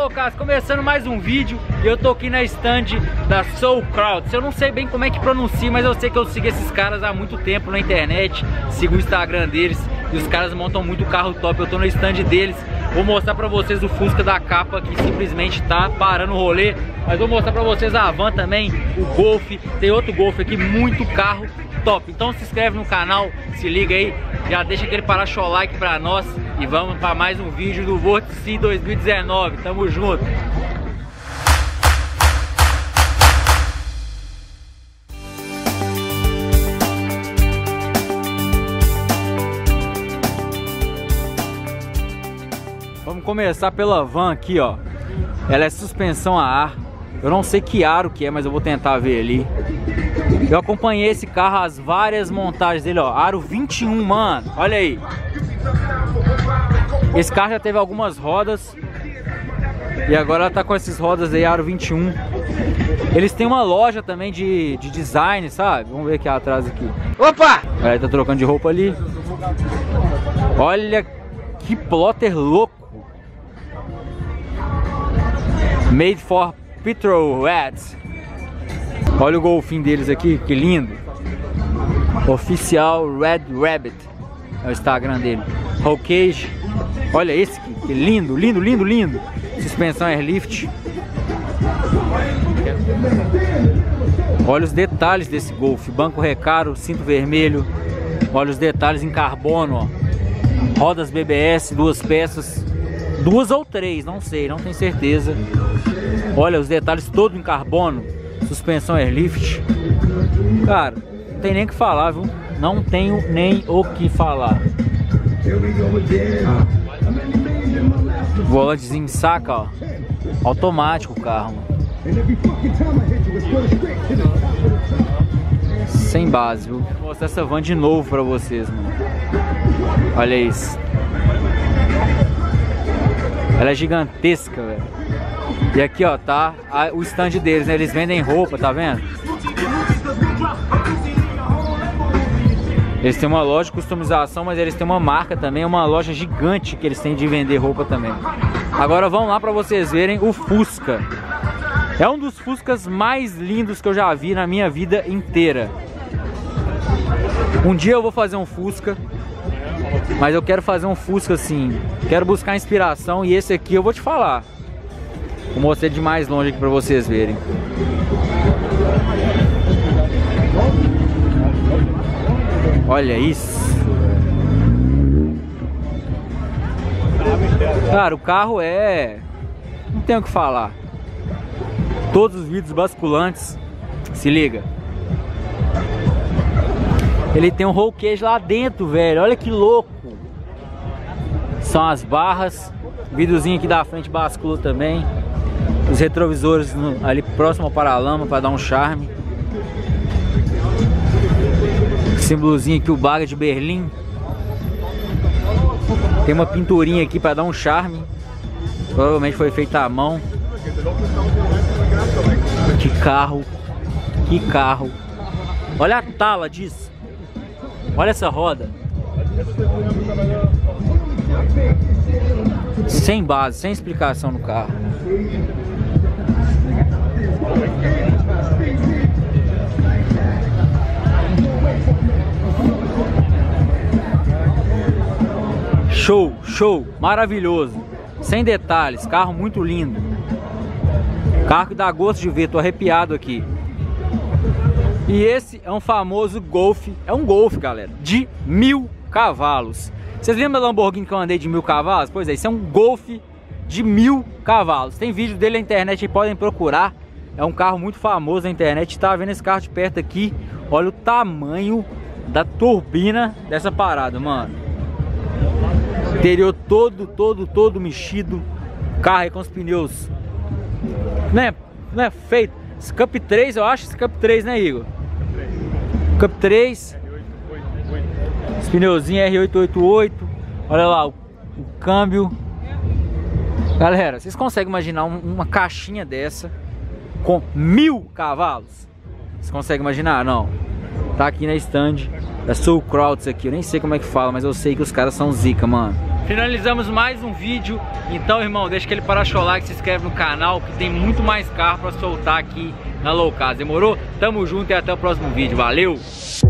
Lucas, começando mais um vídeo. E eu tô aqui na stand da Soul Crowds. Eu não sei bem como é que pronuncia, mas eu sei que eu sigo esses caras há muito tempo na internet. Sigo o Instagram deles e os caras montam muito carro top. Eu tô no stand deles. Vou mostrar pra vocês o Fusca da capa, que simplesmente tá parando o rolê. Mas vou mostrar pra vocês a van também, o Golf. Tem outro Golf aqui, muito carro top. Então se inscreve no canal, se liga aí, já deixa aquele para-choque pra nós. E vamos para mais um vídeo do Vórtice 2019. Tamo junto. Vamos começar pela van aqui, ó. Ela é suspensão a ar. Eu não sei que aro que é, mas eu vou tentar ver ali. Eu acompanhei esse carro, as várias montagens dele, ó. Aro 21, mano. Olha aí. Esse carro já teve algumas rodas. E agora ela tá com essas rodas aí, aro 21. Eles têm uma loja também de design, sabe? Vamos ver aqui atrás aqui. Opa! Aí tá trocando de roupa ali. Olha que plotter louco. Made for Petrolheads. Olha o golfinho deles aqui, que lindo. Oficial Red Rabbit. É o Instagram dele. Roll cage. Olha esse aqui, que lindo, lindo, lindo, lindo. Suspensão airlift. Olha os detalhes desse Golf. Banco recaro, cinto vermelho. Olha os detalhes em carbono, ó. Rodas BBS, 2 peças. 2 ou 3, não sei, não tenho certeza. Olha os detalhes todo em carbono. Suspensão airlift. Cara, não tem nem o que falar, viu? Não tenho nem o que falar. Volantezinho saca, ó. Automático o carro, mano. Sem base, viu? Vou mostrar essa van de novo pra vocês, mano. Olha isso. Ela é gigantesca, velho. E aqui, ó, tá o stand deles, né? Eles vendem roupa, tá vendo? Eles têm uma loja de customização, mas eles têm uma marca também, uma loja gigante que eles têm de vender roupa também. Agora vamos lá pra vocês verem o Fusca. É um dos Fuscas mais lindos que eu já vi na minha vida inteira. Um dia eu vou fazer um Fusca, mas eu quero fazer um Fusca assim, quero buscar inspiração, e esse aqui eu vou te falar. Vou mostrar de mais longe aqui pra vocês verem. Olha isso. Cara, o carro não tem o que falar. Todos os vidros basculantes. Se liga. Ele tem um roll cage lá dentro, velho. Olha que louco. São as barras. O vidrozinho aqui da frente bascula também. Os retrovisores ali próximo ao paralama para dar um charme. Símbolozinho aqui, o Baga de Berlim. Tem uma pinturinha aqui para dar um charme. Provavelmente foi feita à mão. Que carro. Que carro. Olha a tala disso. Olha essa roda. Sem base, sem explicação no carro. Show, show, maravilhoso. Sem detalhes, carro muito lindo. Carro que dá gosto de ver, tô arrepiado aqui. E esse é um famoso Golf, é um Golf, galera, de 1000 cavalos. Vocês lembram da Lamborghini que eu andei de 1000 cavalos? Pois é, esse é um Golf de 1000 cavalos. Tem vídeo dele na internet, podem procurar. É um carro muito famoso na internet. Tá vendo esse carro de perto aqui? Olha o tamanho da turbina dessa parada, mano. Interior todo mexido. Carro aí com os pneus. Não é feito. Esse Cup 3, eu acho esse Cup 3, né, Igor? Cup 3. Esse pneuzinho R888. Olha lá o câmbio. Galera, vocês conseguem imaginar uma caixinha dessa com 1000 cavalos? Vocês conseguem imaginar? Não. Tá aqui na stand da Soul Crowds aqui. Eu nem sei como é que fala, mas eu sei que os caras são zica, mano. Finalizamos mais um vídeo. Então, irmão, deixa aquele para-cholar, se inscreve no canal, que tem muito mais carro para soltar aqui na Loucasa. Demorou? Tamo junto e até o próximo vídeo. Valeu!